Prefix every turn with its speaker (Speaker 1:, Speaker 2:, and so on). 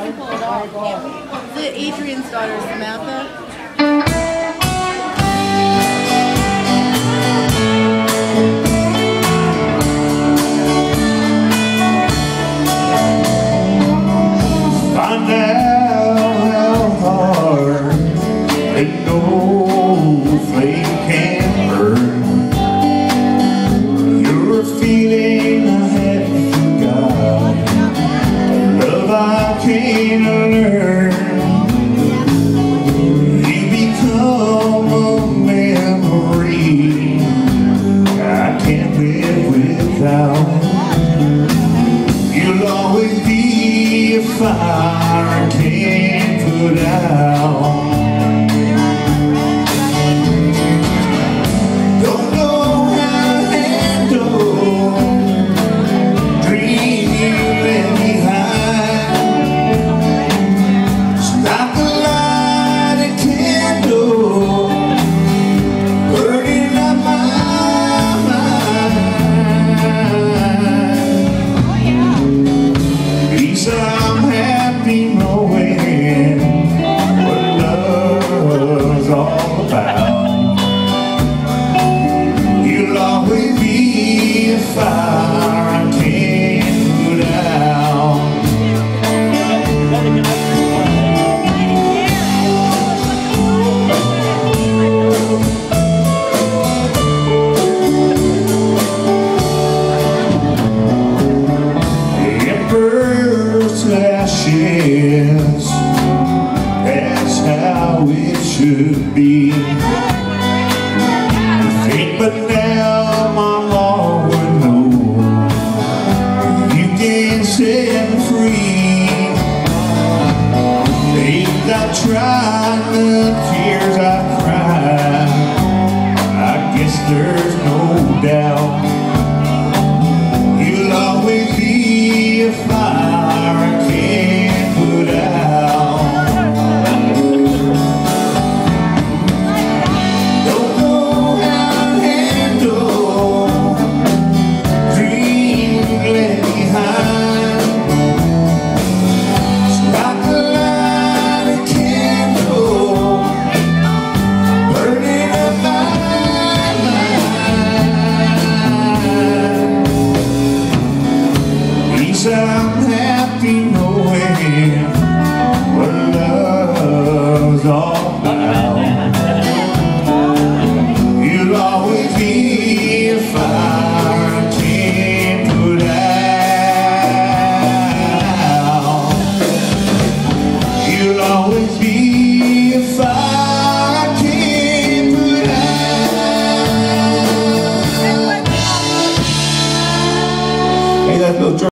Speaker 1: pull it off. Is it Adrian's daughter, Samantha?
Speaker 2: Find out how hard an old flame can burn. You're feeling I haven't forgot, love I can't learn. You become a memory I can't live without. You'll always be a fire I can't put out. Don't know how to handle dreams you left behind. Stop the light a candle burning up my mind. Lisa, I'm happy knowing what love's all about. You'll always be a fire I can't put out. Embers to ashes, that's how it should be. Think but now my law would know you can set me free. Things I tried, the tears I cried, I guess there's no doubt. You'll always be a fire I can't put out. Don't know how to handle dreams left behind. Stop the light a candle burning up my mind. Lisa, I'm happy knowing what love's all